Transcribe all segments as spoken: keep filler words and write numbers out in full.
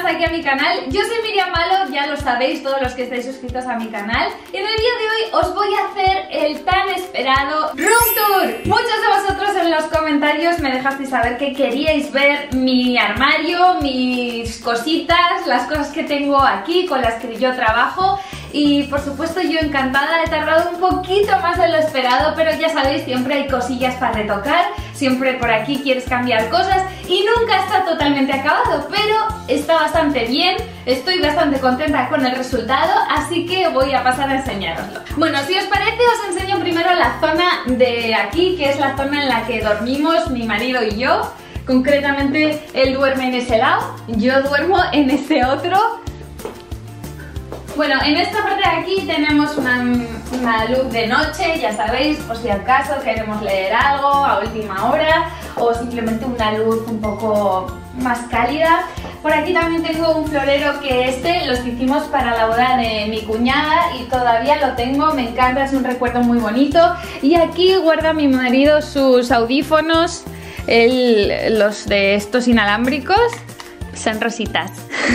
aquí a mi canal. Yo soy Miriam Malo, ya lo sabéis todos los que estáis suscritos a mi canal. Y en el vídeo de hoy os voy a hacer el tan esperado Room Tour. Muchos de vosotros en los comentarios me dejasteis saber que queríais ver mi armario, mis cositas, las cosas que tengo aquí con las que yo trabajo. Y por supuesto yo encantada, he tardado un poquito más de lo esperado, pero ya sabéis, siempre hay cosillas para retocar, siempre por aquí quieres cambiar cosas y nunca está totalmente acabado, pero está bastante bien, estoy bastante contenta con el resultado, así que voy a pasar a enseñaroslo. Bueno, si os parece os enseño primero la zona de aquí, que es la zona en la que dormimos mi marido y yo. Concretamente él duerme en ese lado, yo duermo en ese otro. Bueno, en esta parte de aquí tenemos una, una luz de noche, ya sabéis, por si acaso queremos leer algo a última hora o simplemente una luz un poco más cálida. Por aquí también tengo un florero que este los hicimos para la boda de mi cuñada y todavía lo tengo, me encanta, es un recuerdo muy bonito. Y aquí guarda mi marido sus audífonos, el, los de estos inalámbricos, son rositas.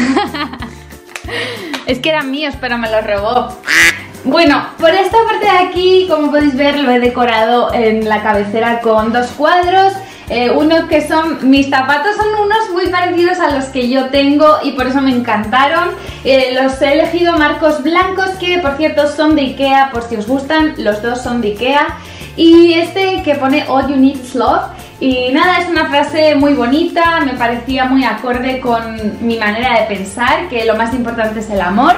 Es que eran míos, pero me los robó. Bueno, por esta parte de aquí, como podéis ver, lo he decorado en la cabecera con dos cuadros. Eh, uno que son, mis zapatos son unos muy parecidos a los que yo tengo y por eso me encantaron. Eh, los he elegido marcos blancos que, por cierto, son de Ikea, por si os gustan, los dos son de Ikea. Y este que pone All You Need is Love. Y nada, es una frase muy bonita, me parecía muy acorde con mi manera de pensar, que lo más importante es el amor.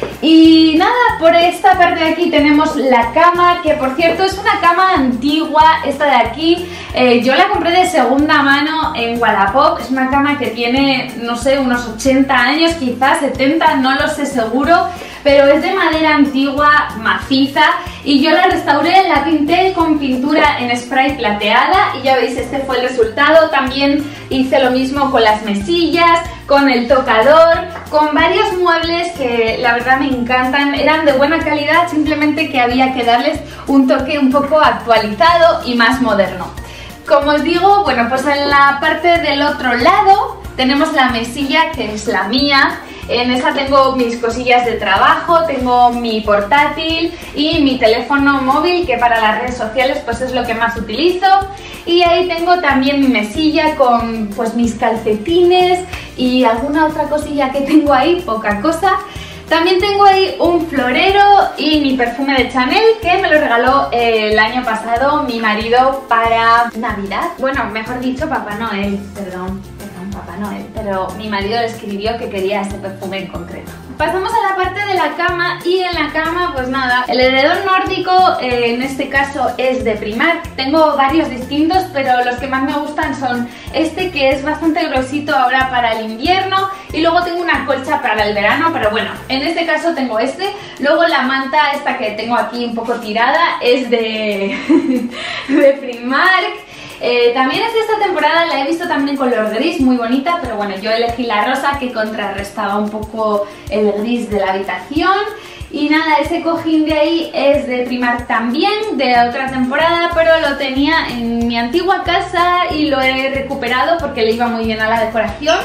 Y nada, por esta parte de aquí tenemos la cama, que por cierto es una cama antigua, esta de aquí. Eh, yo la compré de segunda mano en Wallapop, es una cama que tiene, no sé, unos ochenta años, quizás setenta, no lo sé seguro. Pero es de madera antigua, maciza, y yo la restauré, la pinté con pintura en spray plateada y ya veis, este fue el resultado. También hice lo mismo con las mesillas, con el tocador, con varios muebles que la verdad me encantan, eran de buena calidad, simplemente que había que darles un toque un poco actualizado y más moderno. Como os digo, bueno, pues en la parte del otro lado tenemos la mesilla, que es la mía. En esa tengo mis cosillas de trabajo, tengo mi portátil y mi teléfono móvil, que para las redes sociales pues es lo que más utilizo. Y ahí tengo también mi mesilla con pues mis calcetines y alguna otra cosilla que tengo ahí, poca cosa. También tengo ahí un florero y mi perfume de Chanel, que me lo regaló eh, el año pasado mi marido para Navidad. Bueno, mejor dicho, Papá Noel, perdón. Papá Noel, pero mi marido le escribió que quería ese perfume en concreto. Pasamos a la parte de la cama y en la cama pues nada, el edredón nórdico eh, en este caso es de Primark. Tengo varios distintos, pero los que más me gustan son este, que es bastante grosito ahora para el invierno, y luego tengo una colcha para el verano, pero bueno, en este caso tengo este. Luego la manta esta que tengo aquí un poco tirada es de, de Primark. Eh, también es de esta temporada, la he visto también color gris, muy bonita, pero bueno, yo elegí la rosa que contrarrestaba un poco el gris de la habitación. Y nada, ese cojín de ahí es de Primark también, de otra temporada, pero lo tenía en mi antigua casa y lo he recuperado porque le iba muy bien a la decoración.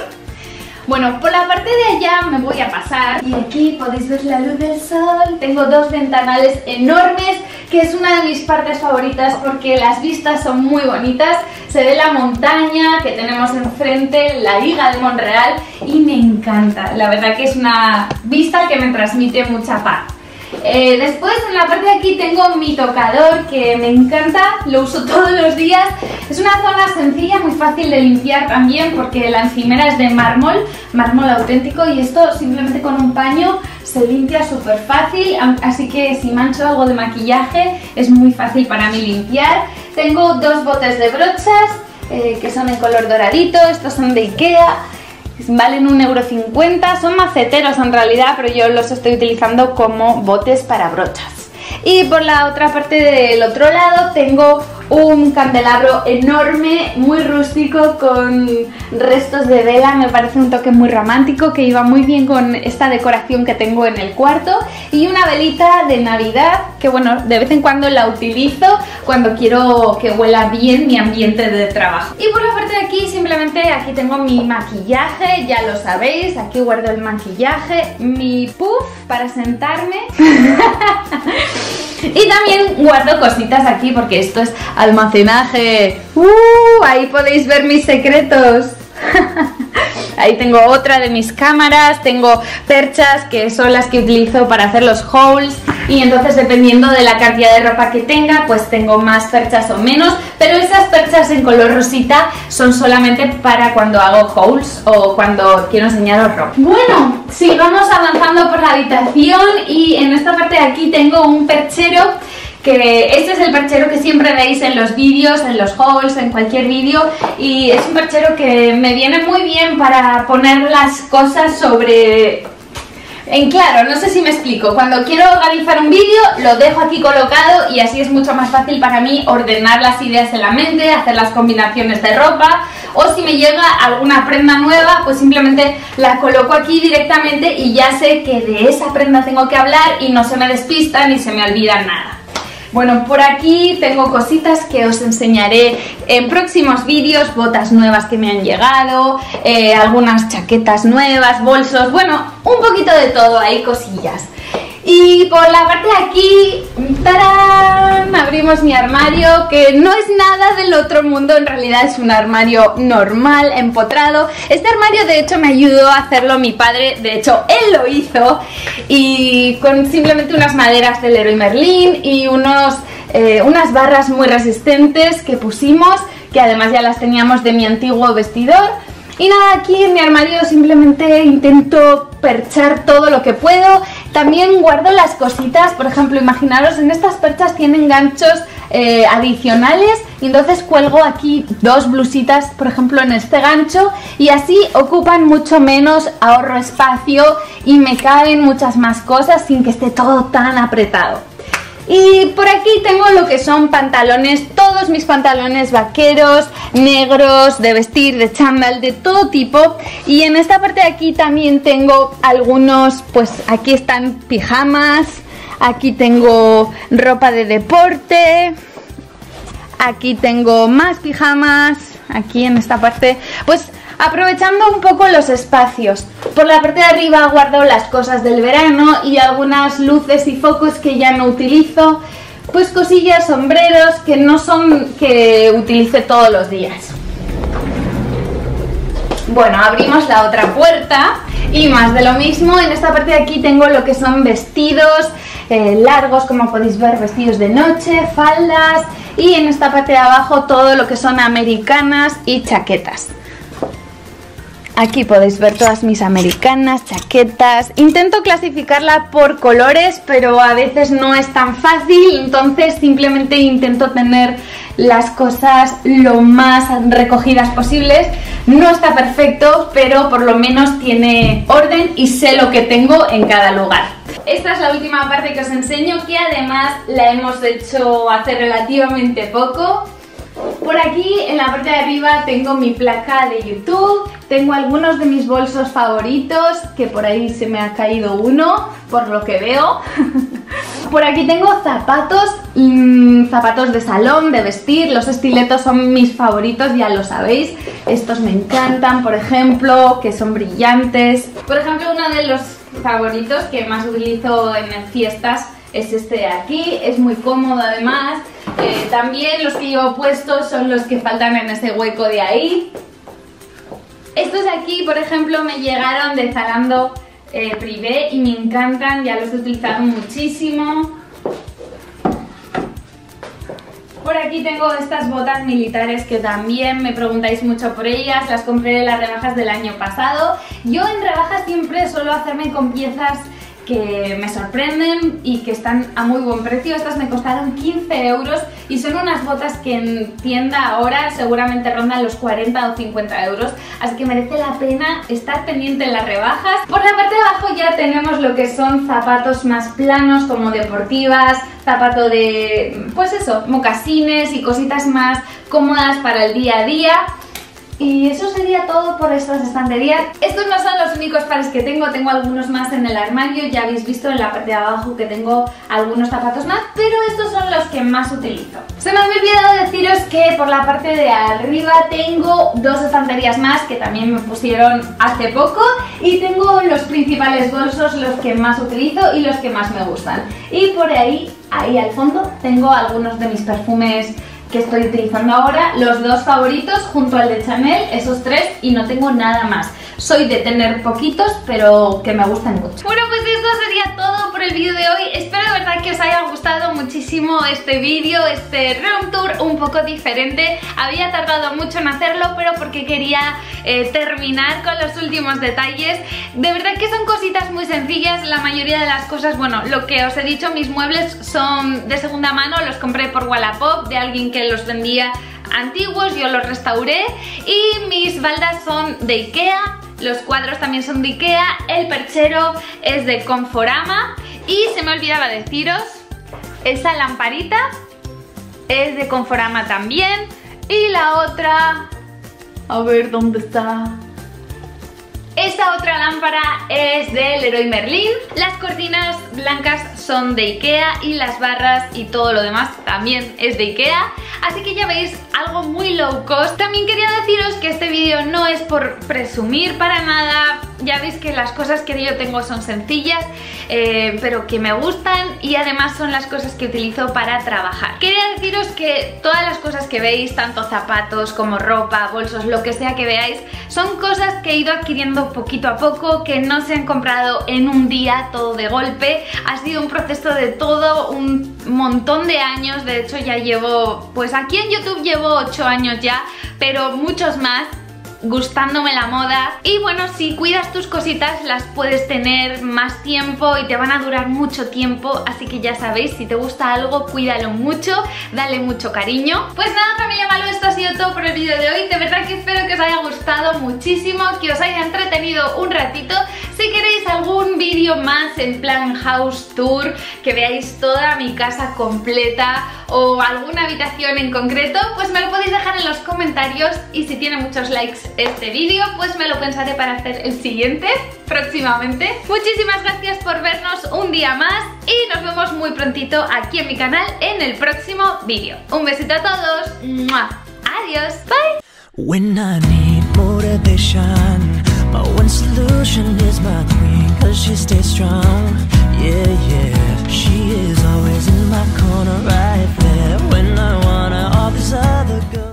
Bueno, por la parte de allá me voy a pasar y aquí podéis ver la luz del sol. Tengo dos ventanales enormes, que es una de mis partes favoritas porque las vistas son muy bonitas. Se ve la montaña que tenemos enfrente, la Liga de Monreal, y me encanta. La verdad que es una vista que me transmite mucha paz. Eh, después en la parte de aquí tengo mi tocador, que me encanta, lo uso todos los días. Es una zona sencilla, muy fácil de limpiar también porque la encimera es de mármol, mármol auténtico, y esto simplemente con un paño se limpia súper fácil, así que si mancho algo de maquillaje es muy fácil para mí limpiar. Tengo dos botes de brochas eh, que son en color doradito, estos son de Ikea. Valen un euro cincuenta, son maceteros en realidad, pero yo los estoy utilizando como botes para brochas. Y por la otra parte del otro lado tengo un candelabro enorme, muy rústico, con restos de vela. Me parece un toque muy romántico que iba muy bien con esta decoración que tengo en el cuarto. Y una velita de Navidad que, bueno, de vez en cuando la utilizo cuando quiero que huela bien mi ambiente de trabajo. Y por la parte de aquí, simplemente aquí tengo mi maquillaje, ya lo sabéis, aquí guardo el maquillaje, mi puff para sentarme. Y también guardo cositas aquí porque esto es almacenaje. ¡Uh! Ahí podéis ver mis secretos. Ahí tengo otra de mis cámaras, tengo perchas que son las que utilizo para hacer los hauls, y entonces dependiendo de la cantidad de ropa que tenga pues tengo más perchas o menos, pero esas perchas en color rosita son solamente para cuando hago hauls o cuando quiero enseñaros ropa. Bueno, sigamos avanzando por la habitación y en esta parte de aquí tengo un perchero. Que este es el perchero que siempre veis en los vídeos, en los hauls, en cualquier vídeo, y es un perchero que me viene muy bien para poner las cosas sobre... En claro, no sé si me explico. Cuando quiero organizar un vídeo lo dejo aquí colocado y así es mucho más fácil para mí ordenar las ideas en la mente, hacer las combinaciones de ropa, o si me llega alguna prenda nueva pues simplemente la coloco aquí directamente y ya sé que de esa prenda tengo que hablar y no se me despista ni se me olvida nada. Bueno, por aquí tengo cositas que os enseñaré en próximos vídeos, botas nuevas que me han llegado, eh, algunas chaquetas nuevas, bolsos, bueno, un poquito de todo, hay cosillas. Y por la parte de aquí, ¡tarán!, abrimos mi armario, que no es nada del otro mundo, en realidad es un armario normal, empotrado. Este armario de hecho me ayudó a hacerlo mi padre, de hecho él lo hizo, y con simplemente unas maderas del Leroy Merlin y unos, eh, unas barras muy resistentes que pusimos, que además ya las teníamos de mi antiguo vestidor. Y nada, aquí en mi armario simplemente intento perchar todo lo que puedo. También guardo las cositas, por ejemplo, imaginaros, en estas perchas tienen ganchos eh, adicionales, y entonces cuelgo aquí dos blusitas, por ejemplo, en este gancho, y así ocupan mucho menos, ahorro espacio y me caben muchas más cosas sin que esté todo tan apretado. Y por aquí tengo lo que son pantalones, todos mis pantalones vaqueros, negros, de vestir, de chándal, de todo tipo. Y en esta parte de aquí también tengo algunos, pues aquí están pijamas, aquí tengo ropa de deporte, aquí tengo más pijamas, aquí en esta parte, pues aprovechando un poco los espacios. Por la parte de arriba guardo las cosas del verano y algunas luces y focos que ya no utilizo, pues cosillas, sombreros que no son que utilice todos los días. Bueno, abrimos la otra puerta y más de lo mismo. En esta parte de aquí tengo lo que son vestidos eh, largos, como podéis ver, vestidos de noche, faldas, y en esta parte de abajo todo lo que son americanas y chaquetas. Aquí podéis ver todas mis americanas, chaquetas. Intento clasificarla por colores, pero a veces no es tan fácil, entonces simplemente intento tener las cosas lo más recogidas posibles. No está perfecto, pero por lo menos tiene orden y sé lo que tengo en cada lugar. Esta es la última parte que os enseño, que además la hemos hecho hace relativamente poco. Por aquí en la parte de arriba tengo mi placa de YouTube, tengo algunos de mis bolsos favoritos, que por ahí se me ha caído uno, por lo que veo. Por aquí tengo zapatos, mmm, zapatos de salón, de vestir, los estiletos son mis favoritos, ya lo sabéis. Estos me encantan, por ejemplo, que son brillantes. Por ejemplo, uno de los favoritos que más utilizo en fiestas es este de aquí, es muy cómodo además. Eh, también los que llevo puestos son los que faltan en ese hueco de ahí. Estos de aquí, por ejemplo, me llegaron de Zalando eh, Privé y me encantan, ya los he utilizado muchísimo. Por aquí tengo estas botas militares que también me preguntáis mucho por ellas, las compré en las rebajas del año pasado. Yo en rebajas siempre suelo hacerme con piezas que me sorprenden y que están a muy buen precio. Estas me costaron quince euros y son unas botas que en tienda ahora seguramente rondan los cuarenta o cincuenta euros, así que merece la pena estar pendiente en las rebajas. Por la parte de abajo ya tenemos lo que son zapatos más planos como deportivas, zapato de, pues eso, mocasines y cositas más cómodas para el día a día. Y eso sería todo por estas estanterías. Estos no son los únicos pares que tengo, tengo algunos más en el armario. Ya habéis visto en la parte de abajo que tengo algunos zapatos más, pero estos son los que más utilizo. Se me había olvidado deciros que por la parte de arriba tengo dos estanterías más que también me pusieron hace poco, y tengo los principales bolsos, los que más utilizo y los que más me gustan. Y por ahí, ahí al fondo, tengo algunos de mis perfumes que estoy utilizando ahora, los dos favoritos junto al de Chanel, esos tres, y no tengo nada más. Soy de tener poquitos, pero que me gustan mucho. Bueno, pues esto sería todo por el vídeo de hoy. Espero de verdad que os haya gustado muchísimo este vídeo, este room tour un poco diferente. Había tardado mucho en hacerlo, pero porque quería eh, terminar con los últimos detalles. De verdad que son cositas muy sencillas. La mayoría de las cosas, bueno, lo que os he dicho, mis muebles son de segunda mano, los compré por Wallapop, de alguien que los vendía antiguos, yo los restauré, y mis baldas son de Ikea, los cuadros también son de Ikea, el perchero es de Conforama, y se me olvidaba deciros, esa lamparita es de Conforama también, y la otra, a ver dónde está, esta otra lámpara es del Leroy Merlin. Las cortinas blancas son de Ikea y las barras y todo lo demás también es de Ikea. Así que ya veis, algo muy low cost. También quería deciros que este vídeo no es por presumir para nada. Ya veis que las cosas que yo tengo son sencillas, eh, pero que me gustan, y además son las cosas que utilizo para trabajar. Quería deciros que todas las cosas que veis, tanto zapatos como ropa, bolsos, lo que sea que veáis, son cosas que he ido adquiriendo poquito a poco, que no se han comprado en un día todo de golpe. Ha sido un proceso de todo un montón de años. De hecho ya llevo, pues aquí en YouTube llevo ocho años ya, pero muchos más gustándome la moda. Y bueno, si cuidas tus cositas las puedes tener más tiempo y te van a durar mucho tiempo, así que ya sabéis, si te gusta algo, cuídalo mucho, dale mucho cariño. Pues nada, familia Malo, esto ha sido todo por el vídeo de hoy. De verdad que espero que os haya gustado muchísimo, que os haya entretenido un ratito. Si queréis algún vídeo más en plan house tour, que veáis toda mi casa completa o alguna habitación en concreto, pues me lo podéis dejar en los comentarios, y si tiene muchos likes este vídeo, pues me lo pensaré para hacer el siguiente próximamente. Muchísimas gracias por vernos un día más y nos vemos muy prontito aquí en mi canal en el próximo vídeo. Un besito a todos. ¡Mua! Adiós. Bye. When I need motivation, my one solution is my queen, cause she stays strong. Yeah, yeah, she is always in my corner right there when I wanna all these other girls.